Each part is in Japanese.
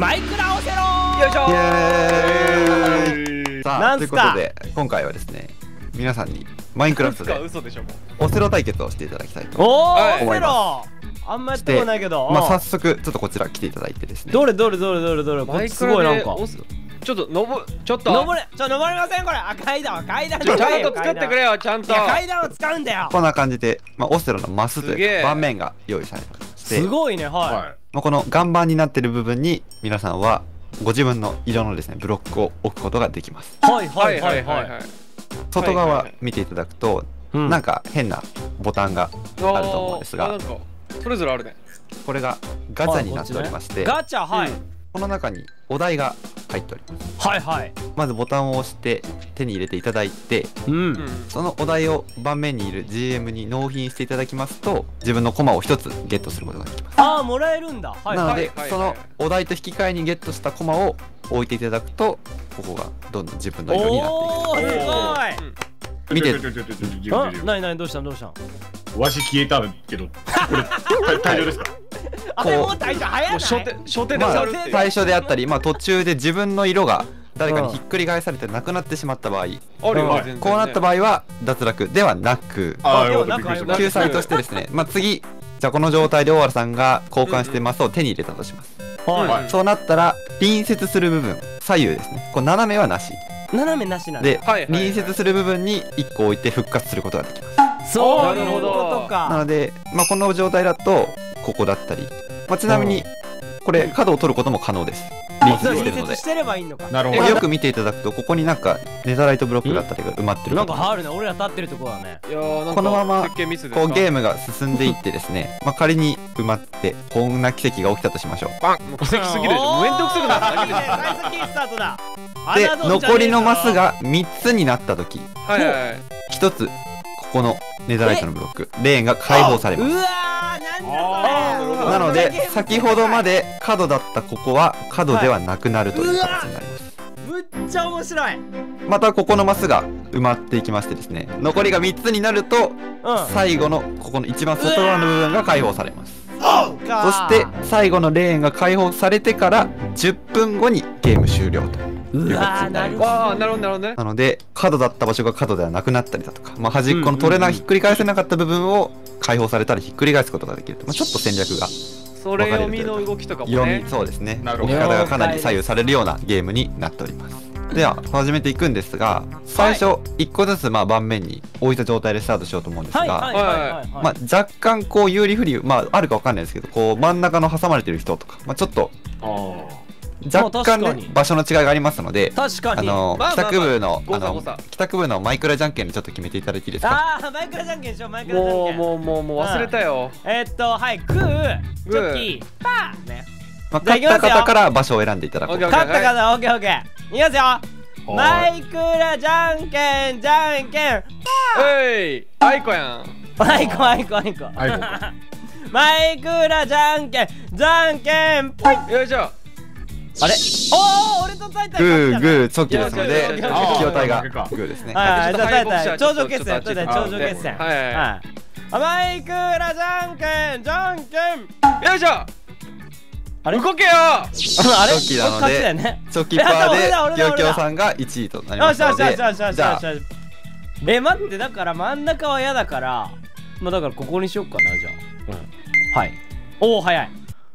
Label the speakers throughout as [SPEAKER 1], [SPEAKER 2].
[SPEAKER 1] マイクラオセロ
[SPEAKER 2] よいしょ
[SPEAKER 3] イエーイ。さあ、という
[SPEAKER 1] なんすか
[SPEAKER 3] ことで今回はですね、皆さんにマインクラフトで
[SPEAKER 2] 嘘でしょも
[SPEAKER 3] オセロ対決をしていただきたいと
[SPEAKER 1] おー、
[SPEAKER 2] はい
[SPEAKER 1] オセロあんまやったことないけど、
[SPEAKER 3] まあ早速ちょっとこちら来ていただいてですね、
[SPEAKER 1] どれこっちすごいなんか
[SPEAKER 2] ちょっとちょっと
[SPEAKER 1] 登れ登りませんこれ。あ、階段
[SPEAKER 2] ちゃんと使ってくれよちゃんと。
[SPEAKER 1] いや階段を使うんだよ。
[SPEAKER 3] こんな感じで、まあ、オセロのマスと
[SPEAKER 2] すげえ
[SPEAKER 3] いうか盤面が用意されてまして、
[SPEAKER 1] すごいね。は
[SPEAKER 3] まあ、この岩盤になってる部分に皆さんはご自分の色のですねブロックを置くことができます。
[SPEAKER 1] いはいはいはいはい。
[SPEAKER 3] 外側見ていただくと、なんか変なボタンがあると思うんですが、
[SPEAKER 2] なんかそれぞれあるね。
[SPEAKER 3] これがガチャになっておりまして、
[SPEAKER 1] ガチャ、はい
[SPEAKER 3] この中にお題が入っております。
[SPEAKER 1] はいはい。
[SPEAKER 3] まずボタンを押して手に入れていただいて、そのお題を盤面にいる GM に納品していただきますと、自分のコマを1つゲットすることができます。
[SPEAKER 1] ああ、もらえるんだ。はい
[SPEAKER 3] なので
[SPEAKER 1] はい。
[SPEAKER 3] そのお題と引き換えにゲットしたコマを置いていただくと、ここがどんどん自分の色になってい
[SPEAKER 1] おお、すごい。
[SPEAKER 3] 見て
[SPEAKER 1] なにどうしたん
[SPEAKER 4] わし消えたけど、これ大量ですか？
[SPEAKER 1] あれもう大丈夫早ない。
[SPEAKER 2] 初手で
[SPEAKER 3] まあ
[SPEAKER 2] 触るっていう。
[SPEAKER 3] 最初であったり、まあ途中で自分の色が誰かにひっくり返されてなくなってしまった場合、
[SPEAKER 2] あるよ全然ね。
[SPEAKER 3] こうなった場合は脱落ではなく、
[SPEAKER 4] ああ、
[SPEAKER 1] でも
[SPEAKER 4] よかった、びっくりした。
[SPEAKER 3] 救済としてですね、まあ次じゃあこの状態で大原さんが交換してマスを手に入れたとします。
[SPEAKER 1] は
[SPEAKER 3] そうなったら隣接する部分、左右ですね、こう斜めはなし
[SPEAKER 1] い。斜めなしなんだ。
[SPEAKER 3] で、
[SPEAKER 2] はいはいはい
[SPEAKER 3] 隣接する部分に1個置いて復活することができます。
[SPEAKER 1] そういうこ
[SPEAKER 2] なるほど
[SPEAKER 1] と
[SPEAKER 3] な
[SPEAKER 1] か。
[SPEAKER 3] ので、まあ、この状態だとここだったり、まあ、ちなみにこれ角を取ることも可能です。隣接してるので。
[SPEAKER 1] 隣接してればいいのか。
[SPEAKER 4] なるほど。
[SPEAKER 3] これよく見ていただくと、ここになんかネザライトブロックだったりが埋まってる
[SPEAKER 1] なん
[SPEAKER 3] と
[SPEAKER 1] かあるね。俺ら立ってるとこだね。
[SPEAKER 2] いやーなんか
[SPEAKER 3] このまま
[SPEAKER 2] 設計ミスですか。
[SPEAKER 3] こうゲームが進んでいってですね、まあ、仮に埋まってこんな奇跡が起きたとしましょう。
[SPEAKER 2] バンもう奇跡すぎるでしょ。めんどくさくなるだけでしょ。
[SPEAKER 1] 最先スタートだ。
[SPEAKER 3] で
[SPEAKER 1] 侮んじゃねえぞ
[SPEAKER 3] 残りのマスが3つになった時、
[SPEAKER 2] はいはいはい。
[SPEAKER 3] 1つここのネザライトのブロックレーンが解放されます。
[SPEAKER 1] うわー、なんだそれ。
[SPEAKER 3] なので先ほどまで角だったここは角ではなくなるという形になります。
[SPEAKER 1] むっちゃ面白い。
[SPEAKER 3] またここのマスが埋まっていきましてですね、残りが3つになると最後のここの一番外側の部分が解放されます。そして最後のレーンが解放されてから10分後にゲーム終了という形になります。
[SPEAKER 2] ああなるほどなるほどね。
[SPEAKER 3] なので角だった場所が角ではなくなったりだとか、まあ、端っこの取れないひっくり返せなかった部分を解放されたりひっくり返すことができると、まあ、ちょっと戦略が
[SPEAKER 2] それ読みの動きとかも
[SPEAKER 3] 読
[SPEAKER 2] ね
[SPEAKER 3] み、。そうですね、
[SPEAKER 4] なるほど
[SPEAKER 3] 置き方がかなり左右されるようなゲームになっております。では始めていくんですが、最初1個ずつまあ盤面に置いた状態でスタートしようと思うんですが、まあ、若干こう有利不利、まあ、あるかわかんないですけど、こう真ん中の挟まれてる人とか、まあ、ちょっと若干ね場所の違いがありますので、
[SPEAKER 1] 確かに。
[SPEAKER 2] まあ
[SPEAKER 3] 帰宅部の
[SPEAKER 2] 誤差誤差
[SPEAKER 3] 帰宅部のマイクラじゃんけんでちょっと決めていただいていいですか。
[SPEAKER 1] ああ、マイクラじゃんけんしよう。マイクラじゃんけん。
[SPEAKER 2] もう忘れたよ。
[SPEAKER 1] はい、グー、チョキ、パーね。
[SPEAKER 3] まあ、勝った方から場所を選んでいただこう。
[SPEAKER 2] オッケー
[SPEAKER 1] 勝った方、オッケーオッケー。いきますよ。マイクラじゃんけん、じゃんけん。
[SPEAKER 2] えい、あいこやん。
[SPEAKER 1] あいこ。
[SPEAKER 4] あいこ
[SPEAKER 1] マイクラじゃんけん、じゃんけん、ぽい。
[SPEAKER 2] よいしょ。
[SPEAKER 1] あれ、おお、俺とタイタイ
[SPEAKER 3] グーグ
[SPEAKER 1] ー。
[SPEAKER 3] ーチョキですので、
[SPEAKER 2] いや
[SPEAKER 3] 費用対が
[SPEAKER 4] 負けか
[SPEAKER 3] グーですね。
[SPEAKER 1] はい、じゃあタイタイ、
[SPEAKER 2] ちょっと
[SPEAKER 1] 頂上決戦、頂上決戦。
[SPEAKER 2] はい
[SPEAKER 1] マイクラじゃんけん、じゃんけん。
[SPEAKER 2] よいしょ。
[SPEAKER 1] あれ
[SPEAKER 2] 動けよ。
[SPEAKER 1] あれ、
[SPEAKER 3] チョキなので
[SPEAKER 1] 勝ちだよね。
[SPEAKER 3] チョキパーで
[SPEAKER 1] 俺だ
[SPEAKER 3] キヨキヨさんが1位となりましたので、じゃあ
[SPEAKER 1] 待ってだから真ん中は嫌だからまあだからここにしよっかなじゃあはいおお早い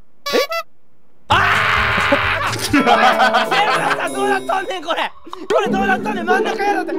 [SPEAKER 1] セルナさんどうなったんねんこれどうなったんねん真ん中嫌だって
[SPEAKER 3] で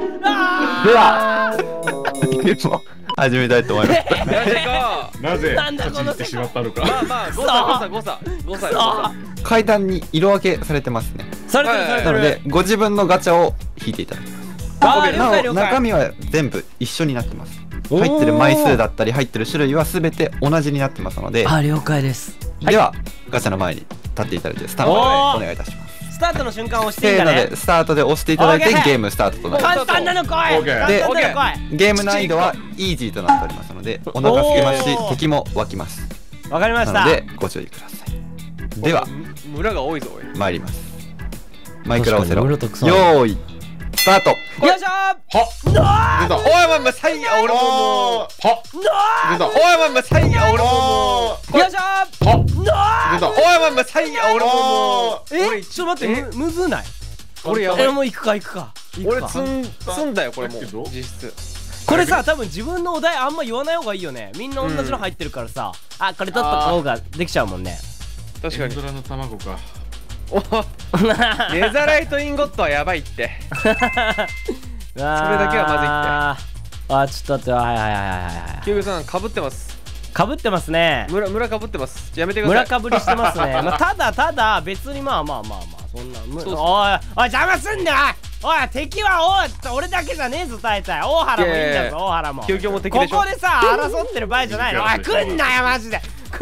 [SPEAKER 3] は始めたいと思います。
[SPEAKER 4] なぜ
[SPEAKER 1] なんだ
[SPEAKER 4] 勝ちにしてしまったのか。
[SPEAKER 2] まあ誤差。
[SPEAKER 3] 階段に色分けされてますね。
[SPEAKER 1] それ
[SPEAKER 3] なのでご自分のガチャを引いていただきます。なお中身は全部一緒になってます。入ってる枚数だったり入ってる種類は全て同じになってますので、
[SPEAKER 1] 了解です
[SPEAKER 3] ではガチャの前に立っていただいてスタートお願いいたします。
[SPEAKER 1] スタートの瞬間押していい
[SPEAKER 3] せーの
[SPEAKER 1] んだね
[SPEAKER 3] でスタートで押していただいてゲームスタートとなります。
[SPEAKER 1] 簡単なの来い簡単なの来い
[SPEAKER 3] ゲーム難易度はイージーとなっておりますので、お腹空きますし敵も湧きます。
[SPEAKER 1] わかりました
[SPEAKER 3] なのでご注意ください。では
[SPEAKER 2] 村が多いぞおい。
[SPEAKER 3] 参ります。マイクラオセロ
[SPEAKER 1] 確かに村たくさん
[SPEAKER 3] よーいスタート。
[SPEAKER 1] よいしょ
[SPEAKER 4] は出た。
[SPEAKER 2] おいお前最悪、俺も
[SPEAKER 4] は出た。
[SPEAKER 2] おいお前最悪、俺も
[SPEAKER 1] よいしょ
[SPEAKER 4] は出た。
[SPEAKER 2] おいお前最悪、俺も
[SPEAKER 1] えちょっと待ってむずない
[SPEAKER 2] 俺やばい。
[SPEAKER 1] もう行くか
[SPEAKER 2] 俺積んだよこれもう実質。
[SPEAKER 1] これさ多分自分のお題あんま言わない方がいいよね。みんな同じの入ってるからさ、あこれ取っとこうができちゃうもんね。
[SPEAKER 2] 確かに。
[SPEAKER 4] エンドラの卵か。
[SPEAKER 2] おネザライトインゴットはやばいって。
[SPEAKER 1] それだけ
[SPEAKER 2] は
[SPEAKER 1] まずいって。ちょっと待って、はい
[SPEAKER 2] キューブさんかぶってます。
[SPEAKER 1] かぶってますね。
[SPEAKER 2] 村かぶってます。やめてください。
[SPEAKER 1] 村かぶりしてますね。ただ別にまあそんなおい邪魔すんな。おい敵は俺だけじゃねえぞ大体。大原もいいんだぞ大原も。
[SPEAKER 2] 究極も敵でしょ。
[SPEAKER 1] ここでさ争ってる場合じゃないの。おい来んなよマジで。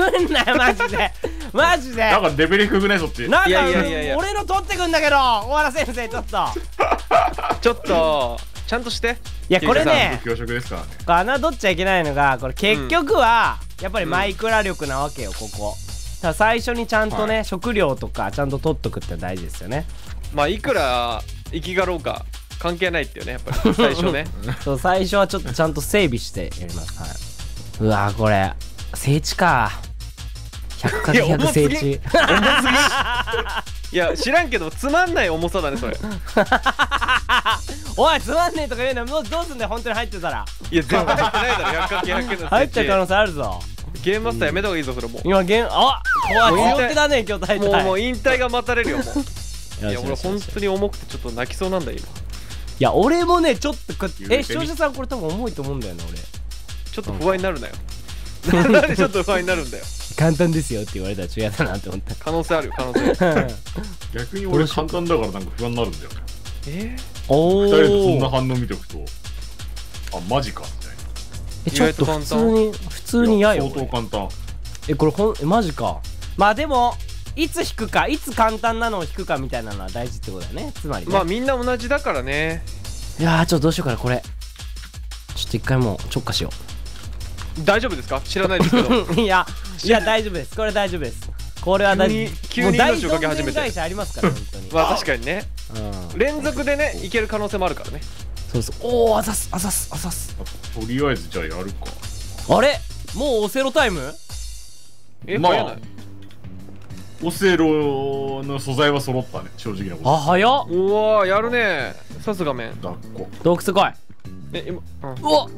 [SPEAKER 1] マジで
[SPEAKER 4] なんかレベル低くないそっち。
[SPEAKER 1] なんか
[SPEAKER 2] いや
[SPEAKER 1] 俺の取ってくんだけど大原先生ちょっと
[SPEAKER 2] ちゃんとして。
[SPEAKER 1] いやこれね
[SPEAKER 4] 教職ですからね。
[SPEAKER 1] 侮っちゃいけないのがこれ結局はやっぱりマイクラ力なわけよここ。だから最初にちゃんとね食料とかちゃんと取っとくって大事ですよね。
[SPEAKER 2] まあいくら生きがろうか関係ないっていうねやっぱり最初ね。
[SPEAKER 1] そう最初はちょっとちゃんと整備してやります。はい。うわこれ整地か。100×100整地。
[SPEAKER 2] いや知らんけどつまんない重さだねそれ。
[SPEAKER 1] おいつまんねえとか言うのどうすんだよ本当に入ってたら。
[SPEAKER 2] いや絶対入ってないだろ 100×100 の
[SPEAKER 1] 入ってる可能性あるぞ。
[SPEAKER 2] ゲームマスターやめた方がいいぞそれもう。
[SPEAKER 1] 今怖い強気だね今日大体。
[SPEAKER 2] もう引退が待たれるよもう。いや俺本当に重くてちょっと泣きそうなんだ今。
[SPEAKER 1] いや俺もねちょっと視聴者さんこれ多分重いと思うんだよね俺。
[SPEAKER 2] ちょっと不安になるなよ。なんでちょっと不安になるんだよ。
[SPEAKER 1] 簡単ですよって言われたら違うだなって思った。
[SPEAKER 2] 可能性あるよ可能性。
[SPEAKER 4] 逆に俺簡単だからなんか不安になるんだよね。
[SPEAKER 1] お
[SPEAKER 4] 2人とそんな反応見ておくと、あマジかみたいな。
[SPEAKER 1] ちょっと普通に嫌よ。
[SPEAKER 4] 相当簡単。
[SPEAKER 1] これマジか。まあでもいつ引くかいつ簡単なのを引くかみたいなのは大事ってことだよねつまりね。
[SPEAKER 2] まあみんな同じだからね。
[SPEAKER 1] いやちょっとどうしようかなこれ。ちょっと一回もう直下しよ
[SPEAKER 2] 大丈夫ですか知らないですけど。
[SPEAKER 1] う。いや大丈夫ですこれ大丈夫です。これは大丈夫。
[SPEAKER 2] 急に命をかけ始めて。
[SPEAKER 1] 会社ありますから本当に。
[SPEAKER 2] まあ確かにね。連続でねいける可能性もあるからね。
[SPEAKER 1] そうおおあざす。
[SPEAKER 4] とりあえずじゃあやるか。
[SPEAKER 1] あれもうオセロタイム。
[SPEAKER 4] まあ
[SPEAKER 2] 早ない。
[SPEAKER 4] オセロの素材は揃ったね正直なこと。
[SPEAKER 1] 早っ。
[SPEAKER 2] うわやるねさすがめん。
[SPEAKER 4] 抱っこ。
[SPEAKER 1] 洞窟来い。
[SPEAKER 2] 今
[SPEAKER 1] うわ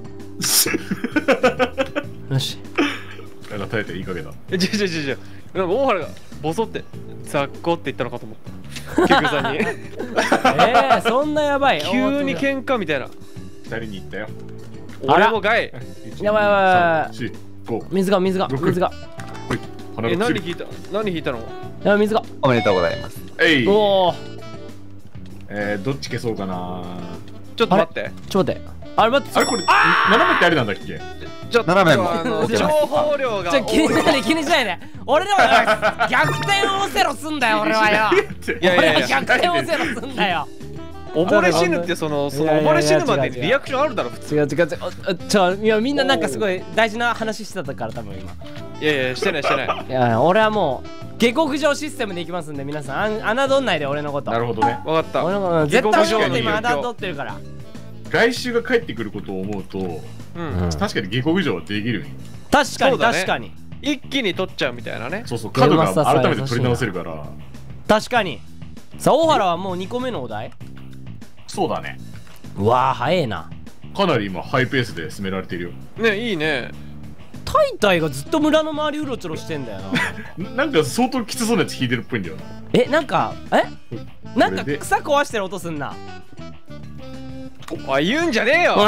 [SPEAKER 1] よし。
[SPEAKER 4] なんか耐えていい加減だ。
[SPEAKER 2] 違うなんか大原がボソって雑魚って言ったのかと思った。ケクさんに。
[SPEAKER 1] そんなやばい。
[SPEAKER 2] 急に喧嘩みたいな。
[SPEAKER 4] 2人に行ったよ。
[SPEAKER 2] 俺もガイ。
[SPEAKER 1] やばい
[SPEAKER 4] 4、5。
[SPEAKER 1] 水が
[SPEAKER 2] 何引いたの。
[SPEAKER 1] やばい水が。
[SPEAKER 3] おめでとうございます。
[SPEAKER 1] おお
[SPEAKER 4] どっち消そうかな。
[SPEAKER 2] ちょっと待って。
[SPEAKER 1] ちょっと待って。あれ待って。
[SPEAKER 4] あれこれ斜めってあれなんだっけ。
[SPEAKER 2] ちょっと
[SPEAKER 3] 斜めも
[SPEAKER 2] 情報量が
[SPEAKER 1] 気にしないで。俺の逆転オセロすんだよ俺はよ。俺は逆転オセロすんだよ。
[SPEAKER 2] 溺れ死ぬってその溺れ死ぬまでにリアクションあるだろ普通。
[SPEAKER 1] 違ういやみんななんかすごい大事な話してたから多分今。
[SPEAKER 2] いやしてない。
[SPEAKER 1] いや俺はもう下克上システムでいきますんで皆さん侮んないで俺のこと。
[SPEAKER 4] なるほどね。
[SPEAKER 2] 分かった。
[SPEAKER 1] 俺のこと絶対俺のこと今侮ってるから。
[SPEAKER 4] 来週が帰ってくることを思うと、確かに下克上はできるよ。
[SPEAKER 1] 確かに
[SPEAKER 2] 一気に取っちゃうみたいなね。
[SPEAKER 4] そう角が改めて取り直せるから。
[SPEAKER 1] 確かに。さあ大原はもう2個目のお題。
[SPEAKER 4] そうだね。
[SPEAKER 1] うわ早えな。
[SPEAKER 4] かなり今ハイペースで進められてるよ。
[SPEAKER 2] ねいいね。
[SPEAKER 1] タイタイがずっと村の周りうろちょろしてんだよな。
[SPEAKER 4] なんか相当きつそうなやつ引いてるっぽいんだよな。
[SPEAKER 1] なんか草壊してる音すんな。
[SPEAKER 2] おい言うんじゃねえよ。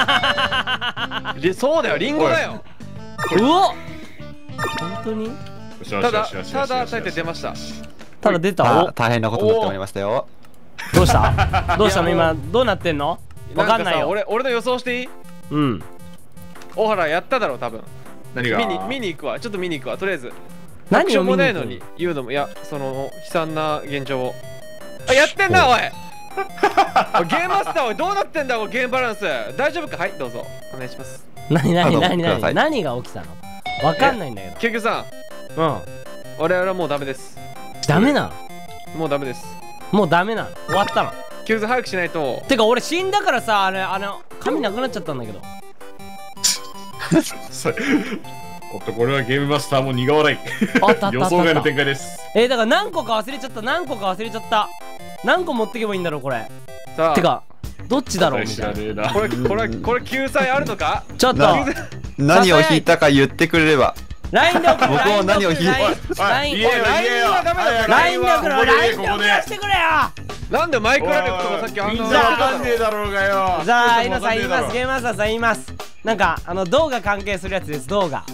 [SPEAKER 2] そうだよリンゴだよ。
[SPEAKER 1] うわ本当に。
[SPEAKER 2] ただタイタイ出ました。
[SPEAKER 1] ただ出た。
[SPEAKER 3] 大変なことになっておりましたよ。
[SPEAKER 1] どうしたの今どうなってんの。わかんないよ。
[SPEAKER 2] 俺の予想していい。大原やっただろ多分。
[SPEAKER 4] 何が
[SPEAKER 2] 見に行くわ。ちょっと見に行くわとりあえず。
[SPEAKER 1] 何を
[SPEAKER 2] もないのに言うのもいやその悲惨な現状を。やってんなおい。ゲームマスターおいどうなってんだこれゲームバランス大丈夫か。はいどうぞお願いします。
[SPEAKER 1] 何が起きたの。わかんないんだけど。
[SPEAKER 2] ケクさん俺はもうダメです。
[SPEAKER 1] ダメなの。
[SPEAKER 2] もうダメです。
[SPEAKER 1] もうダメなの。終わったの。
[SPEAKER 2] キューズ早くしないと。
[SPEAKER 1] てか俺死んだからさ、紙なくなっちゃったんだけど。
[SPEAKER 4] おっと、これはゲームマスターも苦笑い。予想外の展開です。
[SPEAKER 1] だから何個か忘れちゃった。何個持ってけばいいんだろうこれ。
[SPEAKER 2] さあ
[SPEAKER 1] てかどっちだろうみたいな。
[SPEAKER 2] これ救済あるのか。
[SPEAKER 1] ちょっと
[SPEAKER 3] 何を引いたか言ってくれれば。
[SPEAKER 1] LINE で送る。
[SPEAKER 3] 僕も何を引いた。
[SPEAKER 1] LINE
[SPEAKER 2] はダメだから。
[SPEAKER 1] LINE で送る。LINE で送らせてくれよ。
[SPEAKER 2] なんでマイクラレックとかさっきあんな。
[SPEAKER 4] じゃあわかんねえだろうがよ。
[SPEAKER 1] じゃあイノさん言います。ゲームマスターさん言います。なんか動画関係するやつです。動画。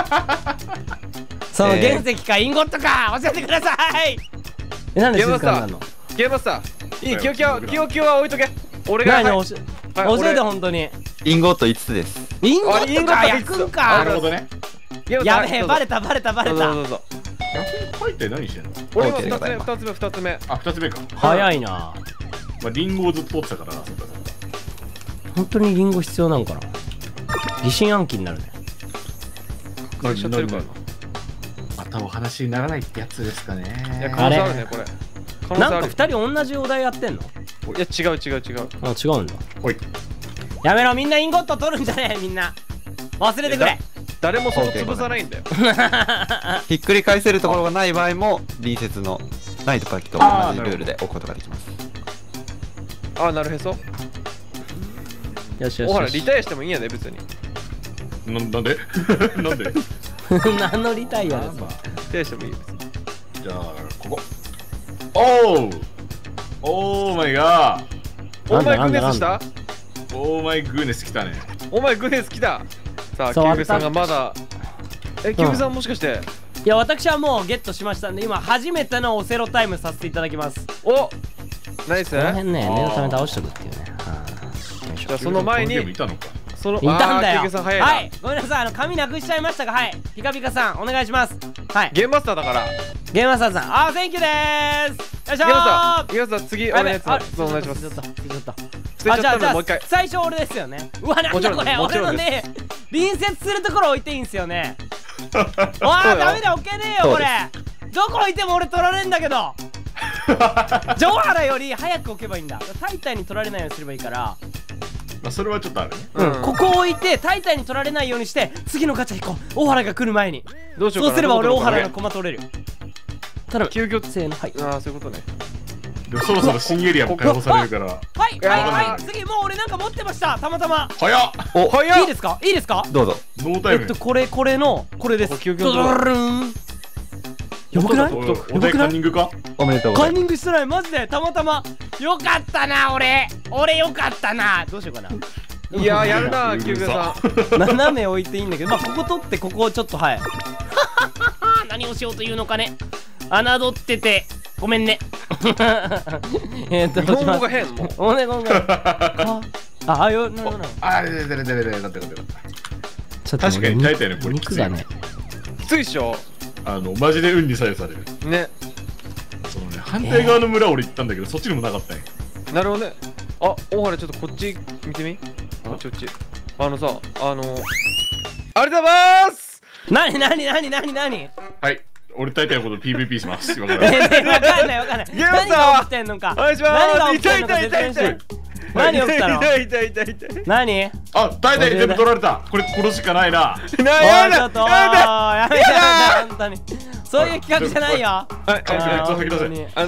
[SPEAKER 1] その原石かインゴットか教えてください。なんで静かになるの？
[SPEAKER 2] ゲームマスター。いい、キヨキヨは置いとけ。俺が
[SPEAKER 1] 教えて本当に。
[SPEAKER 3] インゴット5つです。
[SPEAKER 1] インゴットか焼くんか。
[SPEAKER 4] なるほどね。
[SPEAKER 1] やべえ、バレた。
[SPEAKER 2] どうぞ。
[SPEAKER 4] 書いて何してんの？
[SPEAKER 2] 俺も2つ目。
[SPEAKER 4] あ、2つ目か。
[SPEAKER 1] 早いな。
[SPEAKER 4] まあリンゴをずっと取ってたからな。
[SPEAKER 1] 本当にリンゴ必要なのかな。疑心暗鬼になるね。
[SPEAKER 2] 会社ってるからな。
[SPEAKER 4] またお話にならないってやつですかね。
[SPEAKER 2] いや、可能性あるねこれ。
[SPEAKER 1] なんか2人同じお題やってんの？
[SPEAKER 2] いや、違う。
[SPEAKER 1] あ、違うんだ。
[SPEAKER 4] おい。
[SPEAKER 1] やめろ、みんなインゴット取るんじゃねえ、みんな。忘れてくれ。
[SPEAKER 2] 誰もそう潰さないんだよ。
[SPEAKER 3] ひっくり返せるところがない場合も隣接のないと書きと同じルールで置くことができます。
[SPEAKER 2] あ、なるへそ。
[SPEAKER 1] よし。
[SPEAKER 2] ほら、リタイアしてもいいんやで、別に。
[SPEAKER 4] なんでなんで
[SPEAKER 1] 何のリタイアですか？
[SPEAKER 2] リタイアしてもいいよ。
[SPEAKER 4] じゃあ、ここ。オーマイガー。
[SPEAKER 2] お前グネスした？
[SPEAKER 4] オーマイグネス来たね。
[SPEAKER 2] お前グネス来た。さあ、キューブさんがまだ。キューブさんもしかして。
[SPEAKER 1] いや、私はもうゲットしましたんで、今初めてのオセロタイムさせていただきます。
[SPEAKER 2] お、ナイス。
[SPEAKER 1] この辺ね、念のため倒しとくっていうね。
[SPEAKER 2] じゃあその前に
[SPEAKER 4] いたのか。
[SPEAKER 1] いたんだよ。
[SPEAKER 2] はい、
[SPEAKER 1] ごめんなさい、紙なくしちゃいましたが、はい、ピカピカさんお願いします。はい、
[SPEAKER 2] ゲームマスターだから。
[SPEAKER 1] ゲームマスターさん、センキューでーす。よいしょー。
[SPEAKER 2] ゲームマスター、次お願いします。お願いします。
[SPEAKER 1] じゃあ最初俺ですよね。うわ、なんだこれ、俺のね、隣接するところ置いていいんすよね。わあ、ダメだ、置けねえよこれ。どこ置いても俺取られんだけど。上原より早く置けばいいんだ。タイタイに取られないようにすればいいから。
[SPEAKER 4] まあそれはちょっとあるね。
[SPEAKER 1] ここ置いてタイタイに取られないようにして次のガチャ引こう。大原が来る前に。
[SPEAKER 2] どうしようかな。
[SPEAKER 1] そうすれば俺大原の駒取れる。頼む。
[SPEAKER 2] 究極
[SPEAKER 1] 性の、はい。
[SPEAKER 2] ああ、そういうことね。
[SPEAKER 4] でもそろそろ新エリアも開放されるから。
[SPEAKER 1] はい、次もう俺なんか持ってました。たまたま。
[SPEAKER 4] 早っ。
[SPEAKER 3] お、
[SPEAKER 1] 早っ。いいですか？
[SPEAKER 3] どうぞ。
[SPEAKER 4] ノータイム。
[SPEAKER 1] これです。
[SPEAKER 2] 究極
[SPEAKER 1] ドドルン。よくない？
[SPEAKER 4] お題カンニングか？
[SPEAKER 3] おめでとうございます。
[SPEAKER 1] カンニングしてない、マジでたまたま。よかったな、俺よかったな。どうしようかな。
[SPEAKER 2] いやー、やるな、キューブさん。
[SPEAKER 1] 斜め置いていいんだけど、まあここ取ってここをちょっと、はい。何をしようというのかね。侮っててごめんね。
[SPEAKER 2] 日本語が変。もう
[SPEAKER 1] おねごめん。あ、よ、な。
[SPEAKER 4] あ、出て。確かにタイタイのこれきついね。
[SPEAKER 2] きついっしょ。
[SPEAKER 4] マジで運に左右される
[SPEAKER 2] ね。
[SPEAKER 4] そのね、反対側の村俺行ったんだけど、そっちにもなかったね。
[SPEAKER 2] なるほどね。あ、大原ちょっとこっち見てみ。こっち。ありがとうございます。
[SPEAKER 1] 何
[SPEAKER 2] はい。
[SPEAKER 4] 俺大体のこと PVP します。わかん
[SPEAKER 1] ない。何が起きてんのか。
[SPEAKER 2] お願いします。
[SPEAKER 1] 何が起きてんのか説明して。何起きたの？何？
[SPEAKER 4] あ、大体全部取られた。これ殺しかないな。
[SPEAKER 1] ちょっとやめて本当に。そういう企画じゃないよ。
[SPEAKER 2] はい。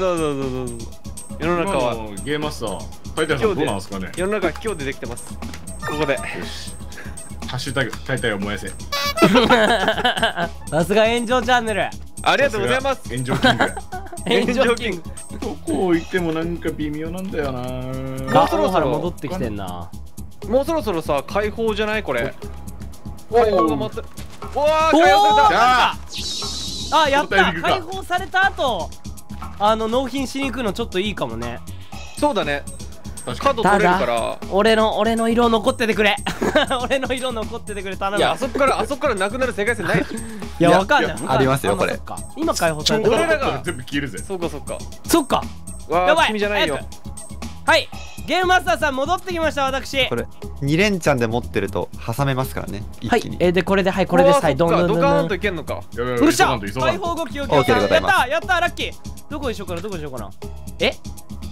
[SPEAKER 2] どうぞ。世の中は
[SPEAKER 4] ゲームマスター。大体さんどうなんですかね。
[SPEAKER 2] 世の中は今日でできてます。ここで。よし。
[SPEAKER 4] ハッシュタグ大体を燃やせ。
[SPEAKER 1] さすが炎上チャンネル。
[SPEAKER 2] ありがとうございます。
[SPEAKER 4] 炎上キング。
[SPEAKER 1] 炎上キング。
[SPEAKER 4] どこ置いてもなんか微妙なんだよな。
[SPEAKER 1] もうそろそろ戻ってきてんな。
[SPEAKER 2] もうそろそろさ、解放じゃないこれ。解放が待って。うわー、
[SPEAKER 1] 解
[SPEAKER 2] 放され
[SPEAKER 1] た。あ、やった。解放された後、納品しに行くのちょっといいかもね。
[SPEAKER 2] そうだね。角取れるから。
[SPEAKER 1] 俺の色残っててくれ。俺の色残っててくれ、頼む。
[SPEAKER 2] いや、あそこからなくなる世界線ない。
[SPEAKER 1] いや、わかんない。
[SPEAKER 3] ありますよこれ。
[SPEAKER 1] 今解放された。
[SPEAKER 2] 俺らが
[SPEAKER 4] 全部消えるぜ。
[SPEAKER 2] そっか。
[SPEAKER 1] やばい。
[SPEAKER 2] 君じゃないよ。
[SPEAKER 1] はい。ゲームマスターさん戻ってきました、私。
[SPEAKER 3] これ2連チャンで持ってると挟めますからね。
[SPEAKER 1] はい。でこれで、はい、これです。はい、
[SPEAKER 2] ドカーンといけんのか。
[SPEAKER 1] よっしゃ。解放後期をやった、ラッキー。どこにしようかな。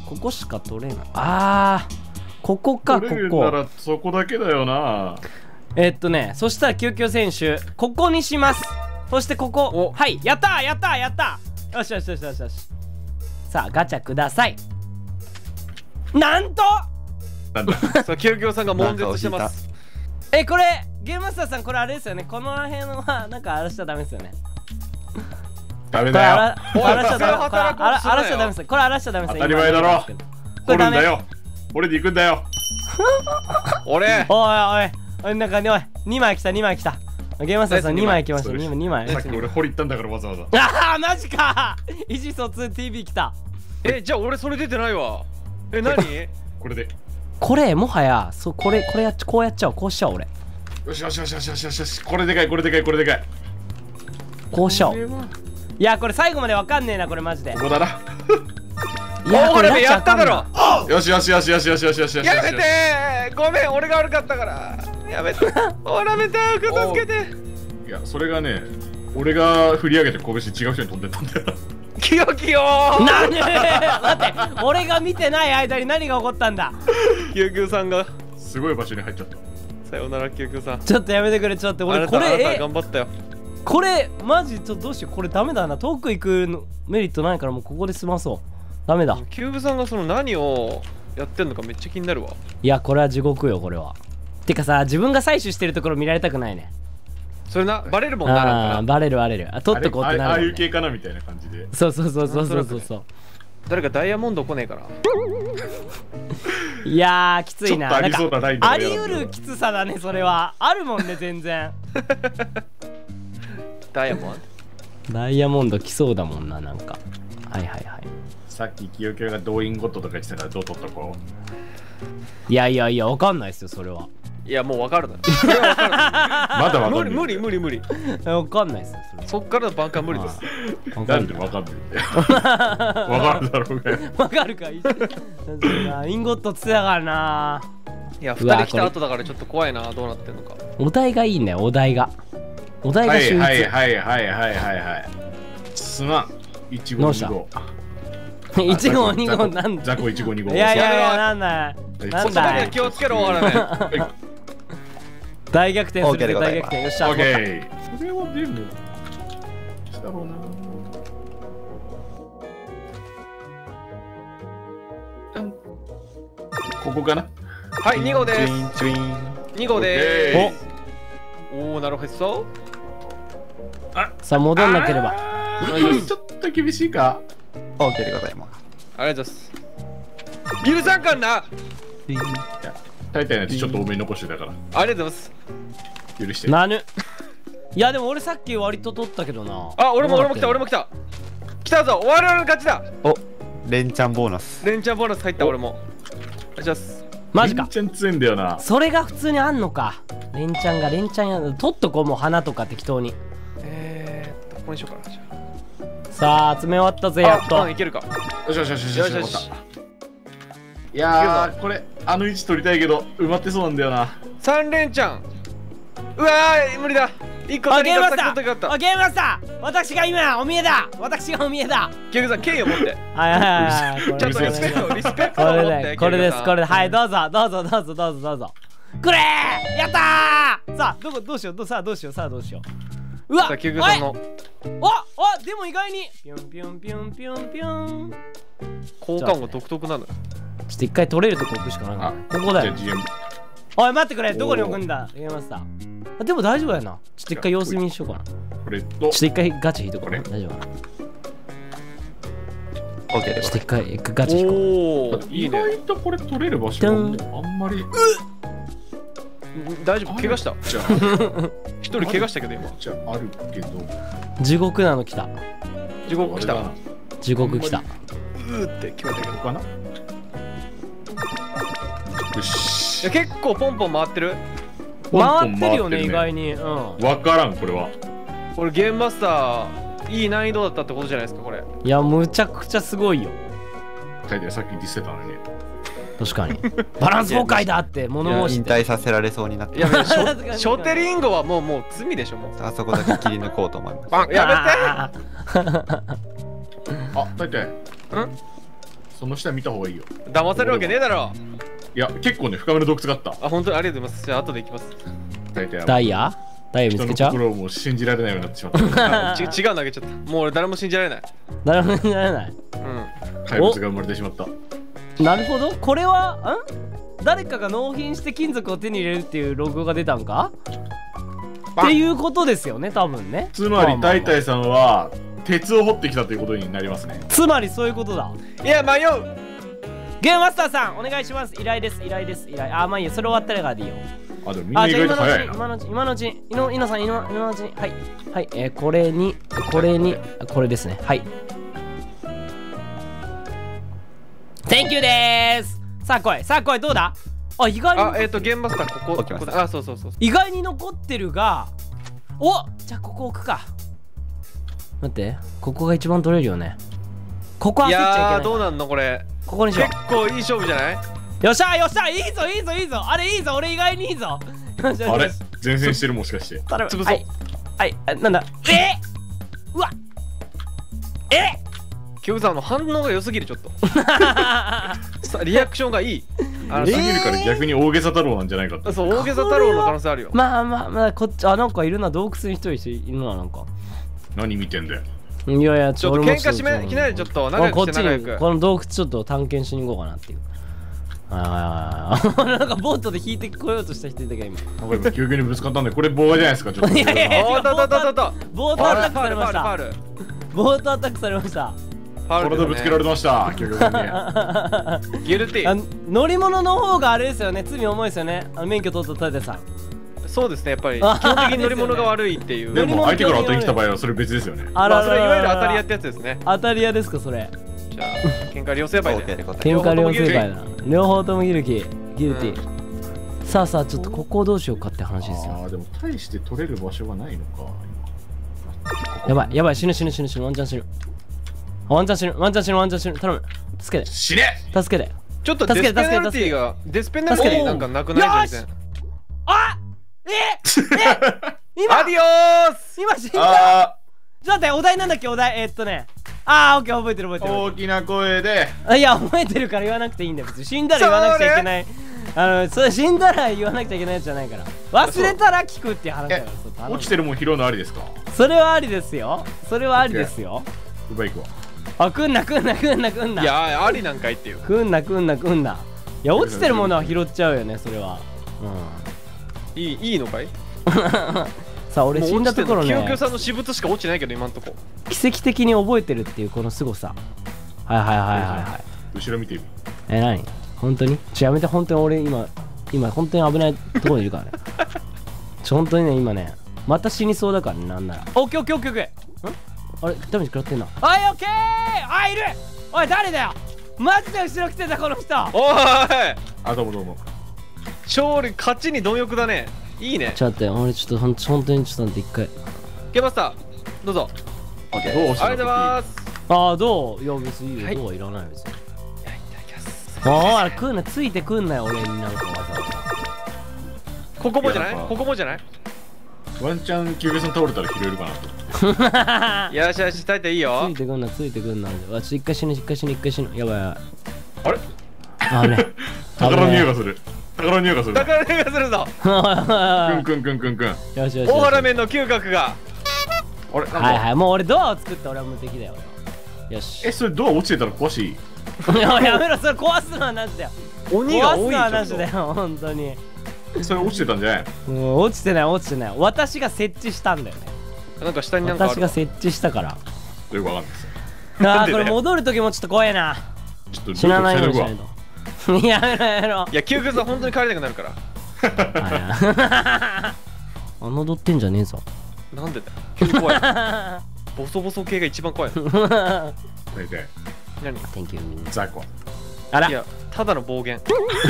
[SPEAKER 1] ここしか取れない。あー、ここか、こ
[SPEAKER 4] 取れるな
[SPEAKER 1] こ。
[SPEAKER 4] らそこだけだよな。
[SPEAKER 1] そしたら救急選手、ここにします。そしてここ、はい、やったーやったーやったー。よしよしよしよしよし。さあ、ガチャください。なんと
[SPEAKER 4] なんだ。
[SPEAKER 2] さあ、救急さんが悶絶してます。
[SPEAKER 1] これ、ゲームマスターさん、これあれですよね。この辺は、なんか荒らしちゃダメですよね。
[SPEAKER 4] ダメだよ。
[SPEAKER 1] 荒らしちゃダメ。荒らしちゃダメです。これ荒らしちゃダメです。
[SPEAKER 4] 当たり前だろ。取るんだよ。俺で行くんだよ。
[SPEAKER 2] 俺。
[SPEAKER 1] おい、なんかね、おい、2枚来た、2枚来た。ゲームマスターさん2枚来ました、2枚。
[SPEAKER 4] さっき俺掘り行ったんだからわざわざ。
[SPEAKER 1] ああ、マジか。意思疎通 TV 来た。
[SPEAKER 2] じゃあ俺それ出てないわ。何
[SPEAKER 4] これで。
[SPEAKER 1] これ、もはや、これこうやっちゃおう、こうしちゃおう、俺。
[SPEAKER 4] よしよしよしよしよしよしよし。これでかい、これでかい、これでかい。
[SPEAKER 1] こうしちゃおう。いや、これ最後までわかんねえな、これマジで。
[SPEAKER 4] ここだな。
[SPEAKER 1] いや、これ
[SPEAKER 2] やっただろ。
[SPEAKER 4] よしよしよしよしよしよしよしよし。
[SPEAKER 2] やめてー。ごめん、俺が悪かったから。やめて。おらめた、片付けて。
[SPEAKER 4] いや、それがね、俺が振り上げて拳違う人に飛んでったんだよ。
[SPEAKER 2] キヨキヨ
[SPEAKER 1] ー。なんで待って、俺が見てない間に何が起こったんだ。
[SPEAKER 2] 救急さんが
[SPEAKER 4] すごい場所に入っちゃった。
[SPEAKER 2] さよなら救急さん。
[SPEAKER 1] ちょっとやめてくれ、ちょっと俺これ
[SPEAKER 2] 頑張ったよ。
[SPEAKER 1] これマジちょっとどうしよう、これダメだな。遠く行くのメリットないからもうここで済まそう。ダメだ。
[SPEAKER 2] キューブさんがその何をやってんのかめっちゃ気になるわ。
[SPEAKER 1] いや、これは地獄よ、これは。てかさ、自分が採取してるところ見られたくないね。
[SPEAKER 2] それな、バレるもんな。
[SPEAKER 1] ああ、バレるバレる。取っとこうってなる、ね。
[SPEAKER 4] ああいう系かなみたいな感じで。
[SPEAKER 1] そう。
[SPEAKER 2] 誰かダイヤモンド来ねえかな。
[SPEAKER 1] いやー、きついな。
[SPEAKER 4] ありそうだな。
[SPEAKER 1] あり得るきつさだね、それは。あるもんね、全然。
[SPEAKER 2] ダイヤモンド
[SPEAKER 1] ダイヤモンド来そうだもんな、なんか。はい。
[SPEAKER 4] さっきキヨキヨがドインゴットとか言ってたからどう取ったこ
[SPEAKER 1] う。いや、わかんないっすよ、それは。
[SPEAKER 2] いや、もうわかるな。
[SPEAKER 4] まだわかんない。
[SPEAKER 2] 無理。
[SPEAKER 1] わかんないっすよ、
[SPEAKER 2] そっからの挽回無理です。
[SPEAKER 4] なんでわかんないって。わかるだろうが。
[SPEAKER 1] わかるか。インゴットつやからな。
[SPEAKER 2] いや、2人来た後だからちょっと怖いな、どうなってんのか。
[SPEAKER 1] お題がいいんだよ、お題が秀逸。
[SPEAKER 4] はい。すまん。1号2号。
[SPEAKER 1] 1号2号なんだ。
[SPEAKER 4] ザコ1号2号。
[SPEAKER 1] いや、なんだ。
[SPEAKER 2] そこだけ気をつけろ、ほらね。
[SPEAKER 1] 大逆転する。大逆転。よっしゃ。
[SPEAKER 4] オッケー。それはでも。だろうな。ここかな。
[SPEAKER 2] はい、2号です。2号でーす。おお、なるほど。
[SPEAKER 1] さあ、戻んなければ。
[SPEAKER 4] ちょっと厳しいか。
[SPEAKER 3] オーケーでございます。
[SPEAKER 2] ありがとうございます。許さんかんな。
[SPEAKER 4] 大体のやつちょっと多めに残してたから。
[SPEAKER 2] ありがとうございます。
[SPEAKER 4] 許して。
[SPEAKER 1] いや、でも俺さっき割と取ったけどな。
[SPEAKER 2] あ、俺も来た。来たぞ、我々の勝ちだ。
[SPEAKER 3] お、連チャンボーナス。
[SPEAKER 2] 入った、俺も。お願いします。
[SPEAKER 1] マジか。
[SPEAKER 4] 連チャン強いんだよな。
[SPEAKER 1] それが普通にあんのか。連チャンや。取っとこう、もう花とか適当に。
[SPEAKER 2] ここにしようかな。
[SPEAKER 1] さあ、集め終わったぜ、やっと。
[SPEAKER 2] いけるか。
[SPEAKER 4] よし。いやー、これあの位置取りたいけど埋まってそうなんだよな。
[SPEAKER 2] 3連チャン。うわー、無理だ。1個
[SPEAKER 1] ゲームマスター、私がお見えだ。
[SPEAKER 2] キヨキさん、剣を持って。
[SPEAKER 1] はい。
[SPEAKER 2] ちょっとリスペクトを持って。
[SPEAKER 1] これです。はい、どうぞ。くれー。やったー。さあ、どうしよう。うわっ、
[SPEAKER 2] キヨキさんの。
[SPEAKER 1] でも意外にピュン。
[SPEAKER 2] 効果音が独特なのよ。
[SPEAKER 1] ちょっと一回取れるとこ置くしかない。ここだよ。おい、待ってくれ。どこに置くんだ。ゲームマスター。でも大丈夫やな。ちょっと一回様子見にしようかな。
[SPEAKER 4] これと
[SPEAKER 1] ちょっと一回ガチ引いとこう。大丈夫かな。
[SPEAKER 3] オーケーで
[SPEAKER 1] ちょっと一回ガチ引こう。
[SPEAKER 2] おお、いいね。
[SPEAKER 4] 意外とこれ取れる場所あんまり。
[SPEAKER 2] 大丈夫、怪我した。じゃあ一人怪我したけど今。
[SPEAKER 4] じゃああるけど。
[SPEAKER 1] 地獄なの来た。
[SPEAKER 2] 地獄来た。
[SPEAKER 1] 地獄来た。
[SPEAKER 2] って聞こえたけど
[SPEAKER 4] かな。よし。
[SPEAKER 2] 結構ポンポン回ってる。
[SPEAKER 1] 回ってるよね、意外に。
[SPEAKER 4] わからん、これは。
[SPEAKER 2] これゲームマスターいい難易度だったってことじゃないですか、これ。
[SPEAKER 1] いや、むちゃくちゃすごいよ。
[SPEAKER 4] 大体さっきディスってたのに。
[SPEAKER 1] 確かに。バランス崩壊だって物申して。
[SPEAKER 3] 引退させられそうになって。
[SPEAKER 2] いや、初手リンゴはもう罪でしょ、もう。
[SPEAKER 3] あそこだけ切り抜こうと思います。
[SPEAKER 2] やめて。
[SPEAKER 4] あ、大体。 その下見た方がいいよ。
[SPEAKER 2] 騙されるわけねえだろ。
[SPEAKER 4] いや、結構ね、深めの洞窟があった。
[SPEAKER 2] あ、本当にありがとうございます。じゃあ、後で行きます。
[SPEAKER 1] ダイヤ見つけちゃう。
[SPEAKER 4] 人の心をもう信じられないようになってしまった。
[SPEAKER 2] 違う投げちゃった。もう俺誰も信じられない。
[SPEAKER 1] 誰も信じられない。
[SPEAKER 4] 怪物が生まれてしまった。
[SPEAKER 1] なるほど。これは誰かが納品して金属を手に入れるっていうログが出たんかっていうことですよね、多分ね。
[SPEAKER 4] つまり大体さんは鉄を掘ってきたということになりますね。
[SPEAKER 1] つまりそういうことだ。
[SPEAKER 2] いや、迷う。
[SPEAKER 1] ゲームマスターさんお願いします。依頼です。あ、まあいいよ、それ終わったらからでいいよ。
[SPEAKER 4] あ、でもみんな意外と早いな。
[SPEAKER 1] 今のうち今のうちはい、これにこれですね。はい、 Thank you でーす。さあ来いどうだ。あ、意外に
[SPEAKER 2] ゲームマスターここあ、そう
[SPEAKER 1] 意外に残ってるが、じゃあここ置くか。待って、ここが一番取れるよね。ここ焦っちゃいけない。
[SPEAKER 2] どうなんのこれ。
[SPEAKER 1] ここにしよう。
[SPEAKER 2] 結構いい勝負じゃない。
[SPEAKER 1] よっしゃいいぞ。あれいいぞ、俺意外にいいぞ。
[SPEAKER 4] あれ前線してる、もしかして
[SPEAKER 2] 潰そう。
[SPEAKER 1] はい、なんだ。うわ
[SPEAKER 2] キューさんの反応が良すぎる。ちょっとリアクションがいい。
[SPEAKER 4] すぎるから逆に大げさ太郎なんじゃないかと。
[SPEAKER 2] そう、大げさ太郎の可能性あるよ。
[SPEAKER 1] まあこっち、なんかいるな。洞窟に一人いるな。なんか
[SPEAKER 4] 何見てんだよ。
[SPEAKER 1] いや
[SPEAKER 2] ちょっと喧嘩しないで、ちょっと仲良くして仲良く。
[SPEAKER 1] この洞窟ちょっと探検しに行こうかなっていう。なんかボートで引いてこようとした人いたけど今。
[SPEAKER 4] なんか急にぶつかったんで、これ棒じゃないですか。ちょっと。
[SPEAKER 1] ボートアタックされました。ボートアタックされました。
[SPEAKER 4] 体ぶつけられました。ギ
[SPEAKER 2] ルティ。
[SPEAKER 1] 乗り物の方があれですよね。罪重いですよね。免許取ったタテさん。
[SPEAKER 2] そうですね、やっぱり基本的に乗り物が悪いっていう。
[SPEAKER 4] でも相手から当たりきた場合はそれ別ですよね。
[SPEAKER 2] それいわゆる当たり屋ってやつですね。
[SPEAKER 1] 当たり屋ですかそれ。
[SPEAKER 2] じゃあ喧嘩両成敗で。
[SPEAKER 1] 喧嘩両成敗だ。両方ともギルティ。さあちょっとここをどうしようかって話ですよ。
[SPEAKER 4] でも大して取れる場所がないのか。
[SPEAKER 1] やばい、死ぬ。ワンチャン死ぬ。ワンチャン死ぬ。頼む。助けて。
[SPEAKER 4] 死ね。
[SPEAKER 1] 助けて。
[SPEAKER 2] ちょっとデスペナルティなんかなくない全然。
[SPEAKER 1] 今
[SPEAKER 2] アディオース。
[SPEAKER 1] 今死んだ。ちょっと待って、お題なんだっけ。お題オッケー、覚えてる。
[SPEAKER 4] 大きな声で。
[SPEAKER 1] いや、覚えてるから言わなくていいんだよ。別に死んだら言わなくちゃいけない。それ死んだら言わなくちゃいけないやつじゃないから。忘れたら聞くっていう話だから。
[SPEAKER 4] 落ちてるもん拾うのありですか。
[SPEAKER 1] それはありですよ。
[SPEAKER 4] 奪いくわ。
[SPEAKER 1] 来んな。
[SPEAKER 2] いや、ありなんかいっていう。
[SPEAKER 1] 来んな。いや、落ちてるものは拾っちゃうよね、それは。
[SPEAKER 2] いいのかい。
[SPEAKER 1] さあ、俺死んだところね。
[SPEAKER 2] キヨキヨさんの私物しか落ちてないけど、今んとこ。
[SPEAKER 1] 奇跡的に覚えてるっていうこの凄さ。はい。
[SPEAKER 4] 後ろ見てみ。
[SPEAKER 1] 何本当にやめて。本当に俺今本当に危ないところにいるからね。本当にね、今ね、また死にそうだからね。なんならオッケー。あれダメージ食らってんな。オッケー。いる。おい、誰だよ。マジで後ろ来てたこの人。
[SPEAKER 2] おい。
[SPEAKER 4] どうも。
[SPEAKER 2] 勝利勝ちに貪欲だね。いいね。
[SPEAKER 1] ちょっと待って、俺ちょっと本当にちょっと待って一回。
[SPEAKER 2] ゲマスターどうぞ。
[SPEAKER 4] ありがとうございます。
[SPEAKER 1] どう。いや別にいいよ。どうはいらない別に。
[SPEAKER 2] いただきます。
[SPEAKER 1] 来んな、ついてくんなよ俺になんかわざわざ。
[SPEAKER 2] ここもじゃない。
[SPEAKER 4] ワンチャンキュウゲさん倒れたら拾えるかなと。
[SPEAKER 2] よし、耐えていいよ。
[SPEAKER 1] ついてくんな。ちょっと一回死ぬ。やばい。
[SPEAKER 4] あれ。
[SPEAKER 1] 宝の
[SPEAKER 4] 匂いがする。
[SPEAKER 2] ぞ。
[SPEAKER 4] くん。
[SPEAKER 1] よし。
[SPEAKER 2] 大原面の嗅覚が。
[SPEAKER 1] はい。もう俺ドアを作った俺は無敵だよ。よし。
[SPEAKER 4] それドア落ちてたら壊しい。
[SPEAKER 1] やめろ、それ壊すのはなしだよ。
[SPEAKER 2] 鬼が多い。
[SPEAKER 1] 壊すのはなしだよ、本当に。
[SPEAKER 4] それ落ちてたんじゃない？
[SPEAKER 1] 落ちてない。私が設置したんだよね。
[SPEAKER 2] なんか下になんかある。
[SPEAKER 1] 私が設置したから。
[SPEAKER 4] よくわかんないですよ。
[SPEAKER 1] これ戻る時もちょっと怖いな。
[SPEAKER 4] ちょっと
[SPEAKER 1] 死なないようにしないと。やめろ。
[SPEAKER 2] いや、キュウゲさん本当に帰れなくなるから。
[SPEAKER 1] 侮ってんじゃねえぞ。
[SPEAKER 2] なんでだよ。急に怖い。ボソボソ系が一番怖い。
[SPEAKER 4] 何？ザコ。
[SPEAKER 2] いや、ただの暴言。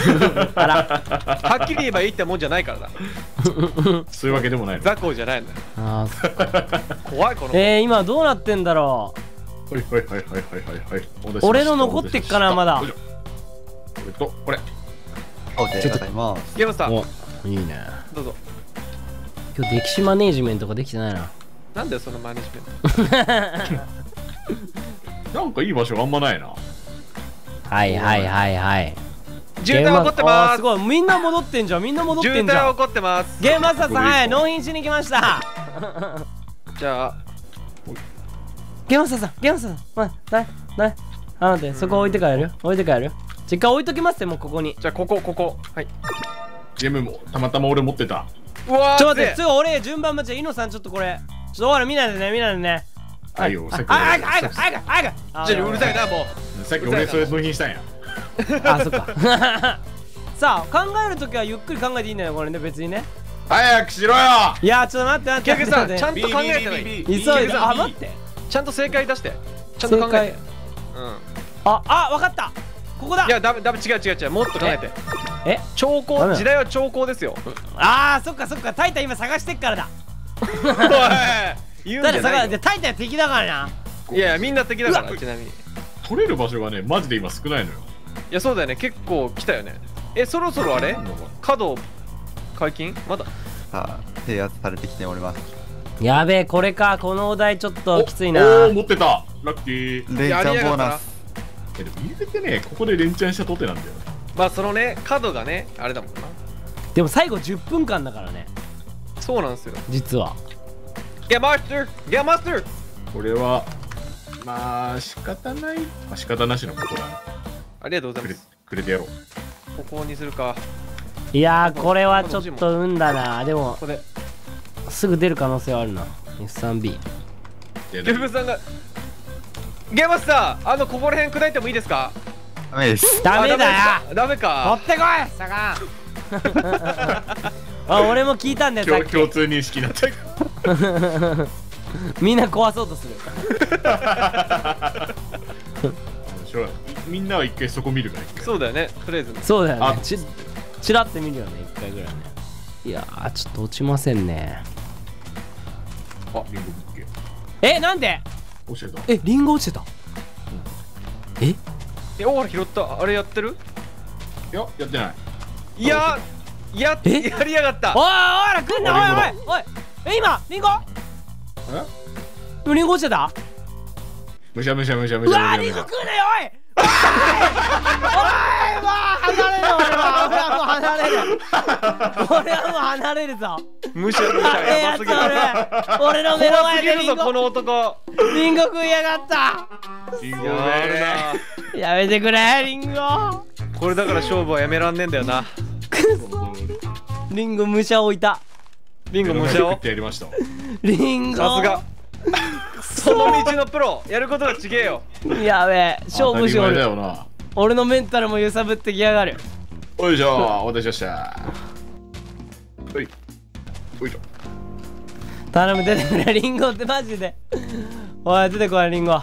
[SPEAKER 2] はっきり言えばいいってもんじゃないからだ。
[SPEAKER 4] そういうわけでもない。
[SPEAKER 2] ザコじゃないんだよ。怖いこの。
[SPEAKER 1] 今どうなってんだろ
[SPEAKER 4] う。はい。
[SPEAKER 1] 俺の残ってっかなまだ。
[SPEAKER 4] これ。
[SPEAKER 1] ちょっと
[SPEAKER 2] ゲームスター。
[SPEAKER 1] いいね。
[SPEAKER 2] どうぞ。
[SPEAKER 1] 今日歴史マネージメントができてないな。
[SPEAKER 2] なんだよそのマネージメント。
[SPEAKER 4] なんかいい場所あんまないな。
[SPEAKER 1] はいはいはいはい。
[SPEAKER 2] 渋滞起こってます。
[SPEAKER 1] すごい、みんな戻ってんじゃん、みんな戻ってんじゃん。
[SPEAKER 2] 渋滞起こってます。
[SPEAKER 1] ゲームマスターさん、はい、納品しに来ました。
[SPEAKER 2] じゃあ
[SPEAKER 1] ゲームマスターさん、ゲームマスターさん、待って、そこ置いて帰るよ、置いて帰るよ。実家置いときますよ、もうここに。
[SPEAKER 2] じゃあここはい。
[SPEAKER 4] ゲームもたまたま俺持ってた。
[SPEAKER 2] うわー、
[SPEAKER 1] ちょっと待って、次俺順番待ち。イノさんちょっとこれちょっとほら見ないでね。
[SPEAKER 4] はいよ、さっき
[SPEAKER 2] じゃあうるさいな、も
[SPEAKER 4] うさっき俺それ納品したんや。
[SPEAKER 1] あ、そっか。さあ、考えるときはゆっくり考えていいんだよ、これね、別にね。
[SPEAKER 4] 早くしろよ。
[SPEAKER 1] いや、ちょっと待って。
[SPEAKER 2] ケイケさん、ちゃんと考えてない。
[SPEAKER 1] 急いで。あ、待って、
[SPEAKER 2] ちゃんと正解出して。ちゃんと考えて。
[SPEAKER 1] わかった。ここだ。
[SPEAKER 2] いや、ダメ、違う、もっと考えて。兆候、時代は兆候ですよ。
[SPEAKER 1] ああ、そっか、タイタン今探してっからだ。
[SPEAKER 2] 言うんじゃないよ。
[SPEAKER 1] タイタン敵だからな。
[SPEAKER 2] いや、みんな敵だから、ちなみに。
[SPEAKER 4] 取れる場所がね、マジで今少ないのよ。
[SPEAKER 2] いや、そうだよね、結構来たよね。そろそろあれ角解禁まだ。
[SPEAKER 3] さあ、制圧されてきております。
[SPEAKER 1] やべえ、これか、このお題ちょっときついな。
[SPEAKER 4] おお、持ってた。ラッキー。
[SPEAKER 3] レンチャンボーナス。
[SPEAKER 4] でも入れてね、ここでレンチャンしたとてなんだよ。
[SPEAKER 2] まあそのね、角がね、あれだもんな。
[SPEAKER 1] でも最後10分間だからね。
[SPEAKER 2] そうなんですよ、
[SPEAKER 1] 実は。
[SPEAKER 2] ゲマスター
[SPEAKER 4] これはまあ仕方ない、仕方なしのことだ。
[SPEAKER 2] ありがとうございます。
[SPEAKER 4] くれてやろう。
[SPEAKER 2] ここにするか。
[SPEAKER 1] いやー、これはちょっと運だな。でも
[SPEAKER 2] ここです
[SPEAKER 1] ぐ出る可能性はあるな。 S3B。
[SPEAKER 2] ケフさんがゲーマスター、ここら辺砕いてもいいですか？
[SPEAKER 3] ダメです。
[SPEAKER 1] ダメだよ。
[SPEAKER 2] ダメか。
[SPEAKER 1] 持ってこい、サカン。あ、俺も聞いたんだよ、さっき。
[SPEAKER 4] 共通認識になった。
[SPEAKER 1] みんな壊そうとする。
[SPEAKER 4] みんなは一回そこ見るから。
[SPEAKER 2] そうだよね、とりあえず。
[SPEAKER 1] そうだよね。チラって見るよね、一回ぐらいね。いやー、ちょっと落ちませんね。
[SPEAKER 4] あ、リンゴぶっけ。
[SPEAKER 1] なんで？
[SPEAKER 4] 落ちてた。
[SPEAKER 1] リンゴ落ちてた。
[SPEAKER 2] ほら拾った。あれやってる？
[SPEAKER 4] いや、やってない。
[SPEAKER 2] やりやがった。
[SPEAKER 1] おいおい、来んな、おい。今リンゴ？リンゴ落ちてた？
[SPEAKER 4] むしゃ。うわー、
[SPEAKER 1] リンゴ食うなよ、おい。おい、もう離れる。俺はもう離れるぞ。
[SPEAKER 2] むしゃやばすぎる。
[SPEAKER 1] 俺の目の前でリンゴ、
[SPEAKER 2] この男。
[SPEAKER 1] リンゴ食いやがった。
[SPEAKER 4] リンゴ
[SPEAKER 1] やめてくれ、リンゴ。
[SPEAKER 2] これだから勝負はやめらんねえんだよな。
[SPEAKER 1] リンゴむしゃ置いた。
[SPEAKER 2] リンゴむしゃを
[SPEAKER 4] やりました。
[SPEAKER 1] リンゴ、
[SPEAKER 2] さすが。その道のプロ、やることがちげえよ。
[SPEAKER 1] やべえ、勝負しよる。俺のメンタルも揺さぶってきやがる。
[SPEAKER 4] おいしょ、お待たせしました。おいしょ。
[SPEAKER 1] 頼む、出てくれ、リンゴってマジで。おい、出てこい、リンゴ。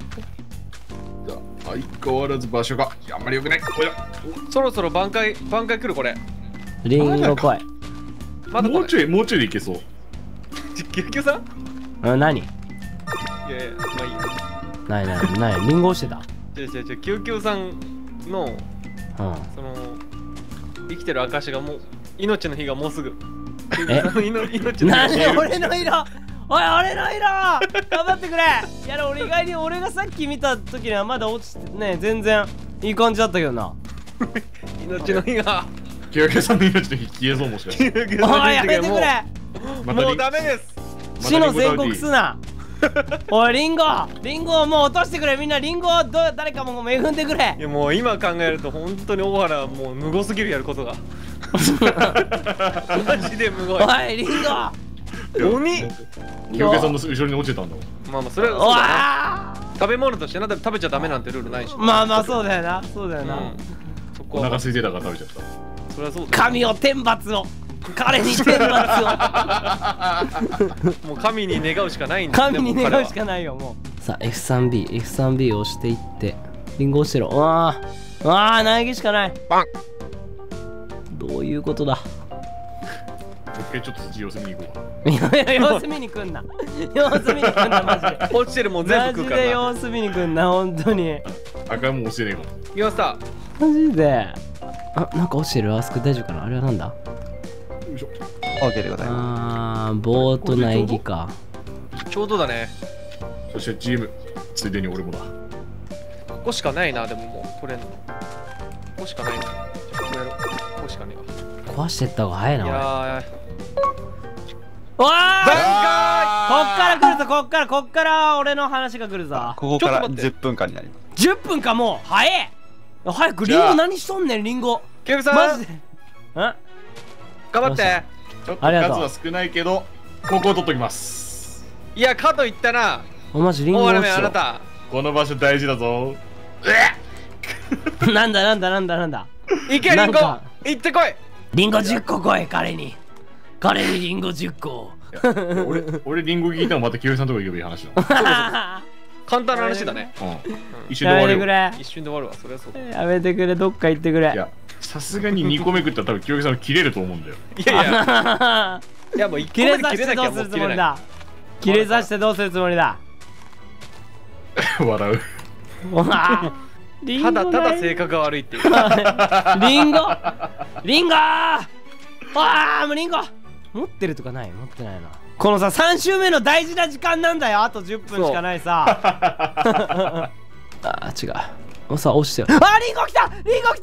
[SPEAKER 4] 相変わらず場所があんまり良くない。
[SPEAKER 2] そろそろ挽回来るこれ。
[SPEAKER 1] リンゴ来い。
[SPEAKER 4] もうちょいでいけそう。
[SPEAKER 2] 救急さん？
[SPEAKER 1] 何？
[SPEAKER 2] いや、ま
[SPEAKER 1] あいいや。ない、リンゴ落ちてた。
[SPEAKER 2] 救急さんのその生きてる証がもう命の日がもうすぐ。
[SPEAKER 1] 何俺の色？おい、俺の色！頑張ってくれ。いや、俺意外に俺がさっき見た時にはまだ落ちてね、全然いい感じだったけどな。
[SPEAKER 2] 命の日が。
[SPEAKER 4] 救急さんの命の日消えそう、もしかして。
[SPEAKER 1] おい、やめてくれ。
[SPEAKER 2] もうダメです。
[SPEAKER 1] 死の宣告すな。おい、リンゴをもう落としてくれ。みんなリンゴを誰かも恵んでくれ。
[SPEAKER 2] いや、もう今考えると本当に大原はもう無謀すぎる、やることが。マジで無謀。
[SPEAKER 1] おい、リンゴ
[SPEAKER 2] 鬼。
[SPEAKER 4] 救急さんの後ろに落ちてたんだもん。
[SPEAKER 2] まあそれは食べ物として食べちゃダメなんてルールないし。
[SPEAKER 1] まあそうだよな。
[SPEAKER 4] お腹空いてたから食べちゃった。
[SPEAKER 2] それはそうだ。
[SPEAKER 1] 神を天罰を、彼に天罰を。
[SPEAKER 2] もう神に願うしかないんだ。
[SPEAKER 1] 神に願うしかないよ、もう。さあ F3B を押していってリンゴ押してろ。わあ、苗木しかない。
[SPEAKER 2] バン。
[SPEAKER 1] どういうことだ。
[SPEAKER 4] ちょっとそっち様子見に行こうか。
[SPEAKER 1] いや、様子見に来んな。マジで。
[SPEAKER 2] 落ちてるもん全部食うからな。
[SPEAKER 1] マジで様子見に来んな、本当に。
[SPEAKER 4] 赤いもん落ちてねえかも。
[SPEAKER 2] いきました。
[SPEAKER 1] マジで。なんか落ちてる。あそこ大丈夫かな。あれはなんだ。
[SPEAKER 4] よいしょ。
[SPEAKER 3] OK でございま
[SPEAKER 1] す。ボート苗木か。
[SPEAKER 2] ちょうどだね。
[SPEAKER 4] そしてチームついでに俺もだ。
[SPEAKER 2] ここしかないな。でももうこれここしかないな。ここしかねえわ。
[SPEAKER 1] 壊してった方が早いな。
[SPEAKER 2] いや
[SPEAKER 1] おー、
[SPEAKER 2] ー、
[SPEAKER 1] こっから俺の話が来るぞ。
[SPEAKER 3] ここから10分間になります。
[SPEAKER 1] 10分か、もう早い。早くリンゴ何しとんねん、リンゴ。
[SPEAKER 2] ケウさん
[SPEAKER 1] マジで。
[SPEAKER 2] 頑張って。
[SPEAKER 4] ちょっと数は少ないけどここを取っときます。
[SPEAKER 2] いや、かといったな。
[SPEAKER 1] マジリンゴ落ち
[SPEAKER 2] あなた
[SPEAKER 4] この場所大事だぞ。
[SPEAKER 1] なんだ。
[SPEAKER 2] いけ、リンゴ行ってこい。
[SPEAKER 1] リンゴ10個来い、彼にリンゴ10個。
[SPEAKER 4] 俺リンゴ聞いたのまた清江さんとこ行けばいい話だ。
[SPEAKER 2] 簡単な話だね。
[SPEAKER 4] 一瞬で終わるよ。
[SPEAKER 2] 一瞬で終わるわ。それはそうだ。
[SPEAKER 1] やめてくれ、どっか行ってくれ。
[SPEAKER 4] いや、さすがに2個目食ったら多分清江さん切れると思うんだよ。
[SPEAKER 2] いやもう1個
[SPEAKER 1] 切れさ
[SPEAKER 2] 目で切れ
[SPEAKER 1] せてどうす
[SPEAKER 2] なきゃもう切れない。
[SPEAKER 1] るつもりだ。切れさせてどうするつもりだ。
[SPEAKER 4] 笑う。
[SPEAKER 2] ただ性格が悪いっていう。
[SPEAKER 1] リンゴもうリンゴ持ってるとかない？持ってないな。このさ、3周目の大事な時間なんだよ。あと10分しかないさ。違う。さ、押してよ。リンゴ来た。や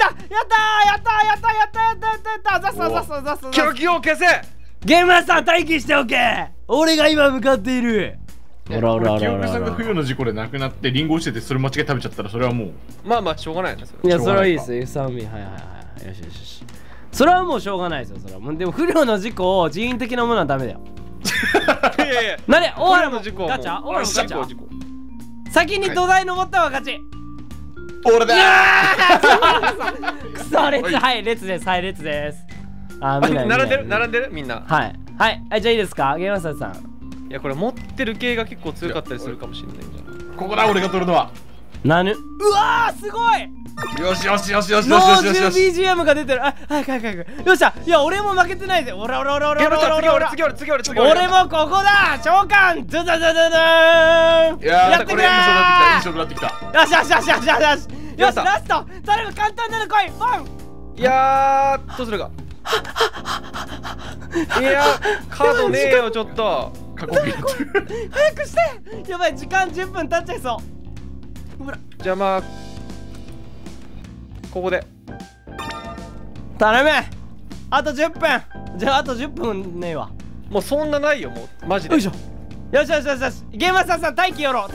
[SPEAKER 1] ったザス。
[SPEAKER 2] 狂気を消せ。
[SPEAKER 1] ゲームマスター待機しておけ。俺が今向かっている。
[SPEAKER 4] 清江さんが不慮の事故で亡くなってリンゴ落ちててそれ間違え食べちゃったらそれはもう
[SPEAKER 2] まあしょうがないね。
[SPEAKER 1] いや、それはいいですよ。よし。それはもうしょうがないですよ。それはもうでも不慮の事故を人為的なものはダメだよ。
[SPEAKER 2] いや
[SPEAKER 1] 何？大原の
[SPEAKER 2] 事故
[SPEAKER 1] ガチャ？大原のガチャ？
[SPEAKER 2] 事故。
[SPEAKER 1] 先に土台登った方が勝ち。
[SPEAKER 4] 俺だ
[SPEAKER 1] ー。くそ、列です。
[SPEAKER 2] 並んでるみんな。
[SPEAKER 1] はい、じゃあいいですか、ゲームマスターさん。
[SPEAKER 2] いや、これ持ってる系が結構強かったりするかもしれないんじゃない。
[SPEAKER 4] ここだ、俺が取るのは。
[SPEAKER 1] うわー、すごい。
[SPEAKER 4] よし。
[SPEAKER 1] ノーBGM が出てる。よっしゃ。いや、俺も負けてないぜ。俺もここだ。召喚ドゥーン。
[SPEAKER 4] やってくれ。いい勝負なってきた。
[SPEAKER 1] よし、ラスト。誰も簡単なの来い。ポン。
[SPEAKER 2] いやー、どうするか。いや、カードねえよ、ちょっと。
[SPEAKER 4] 過去早
[SPEAKER 1] くして。やばい、時間10分経っちゃいそう。
[SPEAKER 2] じゃあまあここで
[SPEAKER 1] 頼む。あと10分。じゃああと10分ねえわ。
[SPEAKER 2] もうそんなないよ、もうマジで。
[SPEAKER 1] よし。ゲームマスターさん、待機よろ。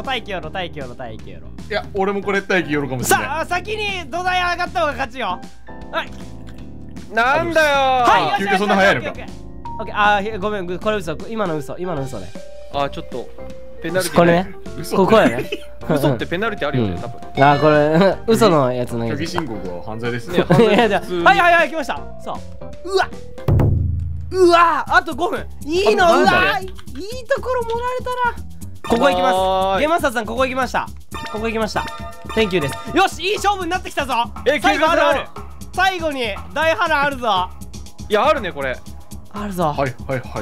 [SPEAKER 4] いや、俺もこれ待機よろかもしれない。
[SPEAKER 1] さあ、先に土台上がった方が勝ちよ。はい。
[SPEAKER 2] なんだよ。
[SPEAKER 1] はい、
[SPEAKER 4] 休憩そんな早いのか。
[SPEAKER 1] オッケー。ごめん、これ嘘。今の嘘ね。
[SPEAKER 2] ちょっとペナルティ。
[SPEAKER 1] これね。ここやね。
[SPEAKER 2] 嘘ってペナルティあるよね、多分。
[SPEAKER 1] これ嘘のやつのやつ。
[SPEAKER 4] 虚偽申告は犯罪ですね。
[SPEAKER 1] はい、来ました。さあ、うわ、あと5分。いいところもられたら。ここ行きます。ゲームマスターさん、ここ行きました。Thank you です。よし、いい勝負になってきたぞ。最後ある。最後に大波乱あるぞ。
[SPEAKER 2] いや、あるね、これ。
[SPEAKER 1] あるぞ。
[SPEAKER 4] はい。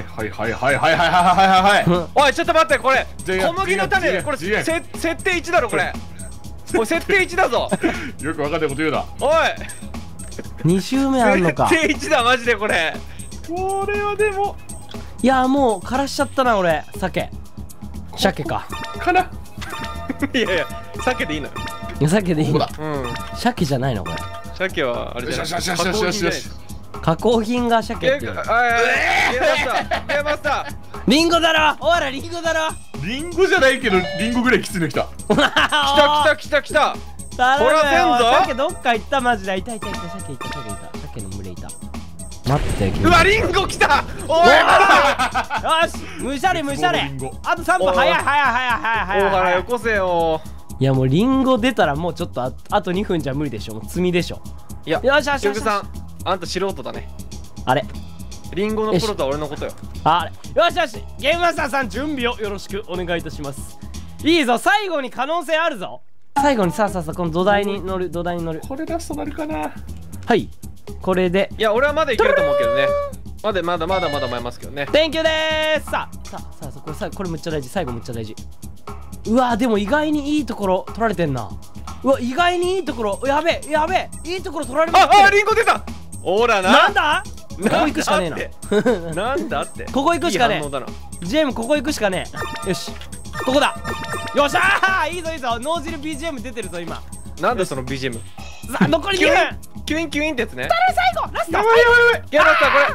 [SPEAKER 2] おい、ちょっと待って、これ小麦の種、これ設定1だろ、これ。これ設定1だぞ。
[SPEAKER 4] よく分かんないこと言うな。
[SPEAKER 2] おい、
[SPEAKER 1] 2周目あんのか。
[SPEAKER 2] 設定1だ、マジでこれ。
[SPEAKER 4] これはでも、
[SPEAKER 1] いや、もう枯らしちゃったな、俺。鮭か
[SPEAKER 4] な。
[SPEAKER 2] いや、鮭でいいのよ。
[SPEAKER 1] 鮭でいいの。鮭じゃないの、これ。
[SPEAKER 2] 鮭はあれじゃない。
[SPEAKER 1] 加工品が鮭っていう。
[SPEAKER 2] ゲーマスター。
[SPEAKER 1] リンゴだろ。おら、リンゴだろ。
[SPEAKER 4] リンゴじゃないけど、リンゴぐらいきついの来た。
[SPEAKER 2] 来た。こらせんぞ。
[SPEAKER 1] 鮭どっか行った、マジで。いた。鮭の群れいた。待って。
[SPEAKER 2] うわ、リンゴ来た。おい。
[SPEAKER 1] よし、むしゃれ。あと3分。早い。
[SPEAKER 2] 大原よこせよ。
[SPEAKER 1] いや、もうリンゴ出たらもうちょっとあと2分じゃ無理でしょ。もう罪でしょ。
[SPEAKER 2] いや、よし。さん、あんた素人だね。
[SPEAKER 1] あれ、
[SPEAKER 2] リンゴのプロとは俺のことよ。
[SPEAKER 1] あれ、よし。ゲームマスターさん、準備をよろしくお願いいたします。いいぞ、最後に可能性あるぞ。最後にさ、この土台に乗る。
[SPEAKER 4] これラストなるかな。
[SPEAKER 1] はい、これで。
[SPEAKER 2] いや、俺はまだいけると思うけどね。まだ迷いますけどね。
[SPEAKER 1] Thank you でーす。さあ、これめっちゃ大事。最後めっちゃ大事。うわ、でも意外にいいところ取られてんな。うわ、意外にいいところ。やべえ、いいところ取られました。
[SPEAKER 2] リンゴ出た。ほらな。
[SPEAKER 1] なんだ。ここ行くしかね
[SPEAKER 2] えな。なんだって。
[SPEAKER 1] ここ行くしかねえ。ジェーム、ここ行くしかねえ。よし、ここだ。 よっしゃー、いいぞいいぞ、脳汁 BGM 出てるぞ今。
[SPEAKER 2] なんでその BGM。
[SPEAKER 1] さあ残り2分。
[SPEAKER 2] キュインキュインってやつね。
[SPEAKER 1] 最後ラスト。
[SPEAKER 2] やばいやばいやばい。いやだったこ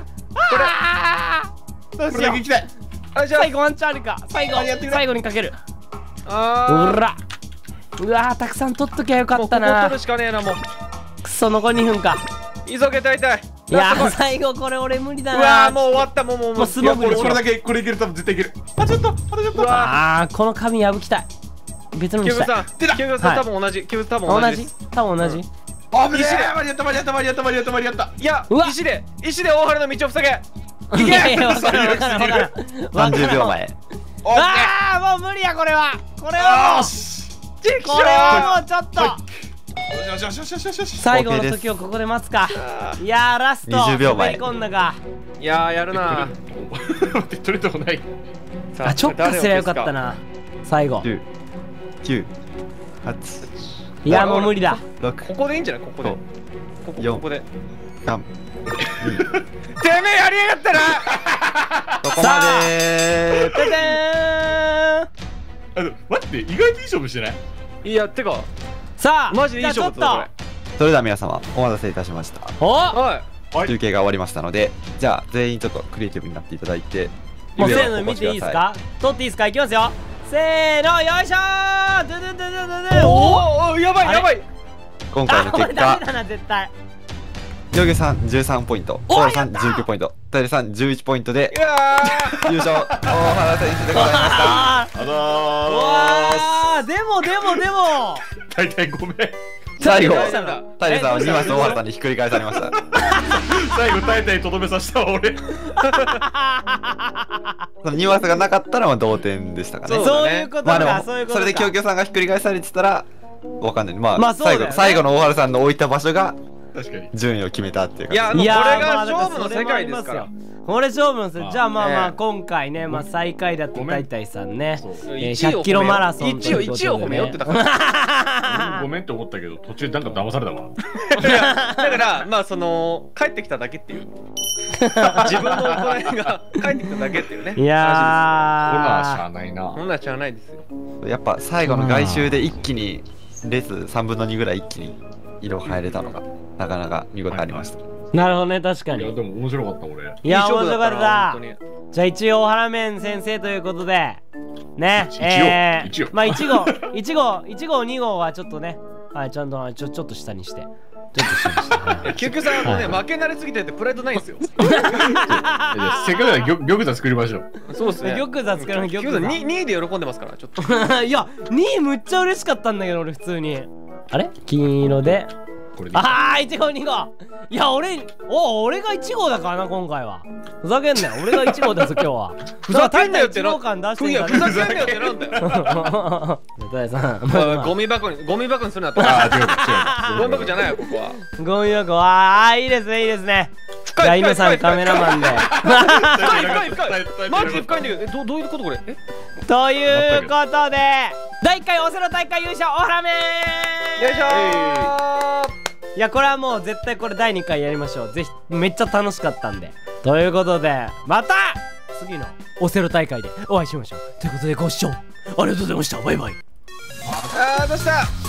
[SPEAKER 2] れ。
[SPEAKER 1] どうしよう。
[SPEAKER 4] 行きたい。
[SPEAKER 1] 最後ワンチャンあるか。最後にかける。ほら。うわー、たくさん取っときゃよかったな。
[SPEAKER 2] ここ取るしかねえなもう。
[SPEAKER 1] くそ、残り2分か。
[SPEAKER 2] 急げ大体。
[SPEAKER 1] いやー、最後これ俺無理だな。
[SPEAKER 2] うわー、もう終わった。もう
[SPEAKER 1] 素潜り。
[SPEAKER 4] これだけこれいける、多分絶対いける。あ、ちょっと
[SPEAKER 1] あー、この紙破きたい。別のにしたい。
[SPEAKER 2] キューブさん多分同じ。キューブ多分同じ。
[SPEAKER 1] 多分同じ。
[SPEAKER 4] あ、間に合った。
[SPEAKER 2] いや、石で大原の道を塞げ。
[SPEAKER 1] いやいや、わからん。
[SPEAKER 3] 30秒前。
[SPEAKER 1] ああ、もう無理やこれは。これはもうちょっと。
[SPEAKER 4] よし。
[SPEAKER 1] 最後の時をここで待つか。いやー、ラスト
[SPEAKER 3] 20秒前。
[SPEAKER 1] 滑り込んだか。
[SPEAKER 2] いやー、やるな。
[SPEAKER 4] 取れてもない。
[SPEAKER 1] あ、チョッカすりゃよかったな。最後。
[SPEAKER 3] 10、9、8。
[SPEAKER 1] いや、もう無理だ。
[SPEAKER 3] 6、
[SPEAKER 2] ここでいいんじゃない？ここで。ここで。
[SPEAKER 3] 3、2。
[SPEAKER 2] てめえやりやがったな。
[SPEAKER 3] ここまで
[SPEAKER 1] ててーん。
[SPEAKER 4] 待って、意外といい勝負してない？
[SPEAKER 2] いや、てか
[SPEAKER 1] さあ、
[SPEAKER 2] マジでいい勝負だ。
[SPEAKER 3] それでは皆様お待たせいたしました。
[SPEAKER 2] はい。
[SPEAKER 3] 中継が終わりましたので、じゃあ全員ちょっとクリエイティブになっていただいて、
[SPEAKER 1] もうせーの見ていいですか？撮っていいですか？いきますよ。せーの、よいしょー。ドゥドゥドゥドゥドゥドゥ。
[SPEAKER 2] おお、やばい。
[SPEAKER 3] 今回の結
[SPEAKER 1] これダメ
[SPEAKER 3] 果、
[SPEAKER 1] だな絶対。
[SPEAKER 3] ヨゲさん13ポイント、オーラさん19ポイント、タイルさん11ポイントで優勝、大原選手でございました。
[SPEAKER 1] でも
[SPEAKER 4] 大体ごめん。
[SPEAKER 3] 最後、タイルさんは2マス大原さんにひっくり返されました。
[SPEAKER 4] 最後大体とどめさせたわ俺。
[SPEAKER 3] その2マスがなかったらは同点でしたかね。
[SPEAKER 1] そういうことか。
[SPEAKER 3] それで京京さんがひっくり返されてたらわかんない。まあ最後の大原さんの置いた場所が順位を決めたっていうか。
[SPEAKER 2] いや、これが勝負の世界ですから。
[SPEAKER 1] これ勝負の世界。じゃあまあ今回ね、最下位だった大体さんね、100キロマラソン
[SPEAKER 2] 1を褒めよってたから。
[SPEAKER 4] ごめんって思ったけど途中なんか騙されたわ。
[SPEAKER 2] だからまあその帰ってきただけっていう、自分の行いが帰ってきただけっていうね。
[SPEAKER 1] いやー、
[SPEAKER 4] ほなしゃあないな。
[SPEAKER 2] ほなしゃあないですよ。
[SPEAKER 3] やっぱ最後の外周で一気にレース3分の2ぐらい一気に色変えれたのがなかなか見応えありました。
[SPEAKER 1] なるほどね、確かに。
[SPEAKER 4] いやでも面白かった俺。
[SPEAKER 1] いや、面白かった。じゃあ一応大原面先生ということでね、まあ1号2号はちょっとね、はい、ちゃんとちょっと下にして、
[SPEAKER 2] 救急さんもね、負け慣れすぎててプライドないんですよ。
[SPEAKER 4] せっかくなら玉座作りましょう。
[SPEAKER 2] そうですね。
[SPEAKER 1] 玉座作るの。玉座
[SPEAKER 2] 2位で喜んでますから、ちょっと。
[SPEAKER 1] いや、2位むっちゃ嬉しかったんだけど俺普通に。あれ金色で、ああ1号2号。いや俺が1号だからな今回は。ふざけんなよ、俺が1号だぞ今日は。
[SPEAKER 2] ふざけんなよって
[SPEAKER 1] な。ふざけんなよ
[SPEAKER 2] ってなんだよ。
[SPEAKER 1] 大さん、
[SPEAKER 2] ゴミ箱にするなって。ああ違う。ゴミ箱じゃないよここは。
[SPEAKER 1] ゴミ箱は、いいですねいいですね。じゃあ今さんカメラマンで。
[SPEAKER 2] 深いマジで深いんだけど、どういうことこれ？
[SPEAKER 1] ということで第1回オセロ大会優勝大原面。
[SPEAKER 2] よいしょー。
[SPEAKER 1] いやこれはもう絶対これ第2回やりましょう。ぜひ、めっちゃ楽しかったんで。ということでまた次のオセロ大会でお会いしましょう。ということでご視聴ありがとうございました。バイバイ。
[SPEAKER 2] どうした。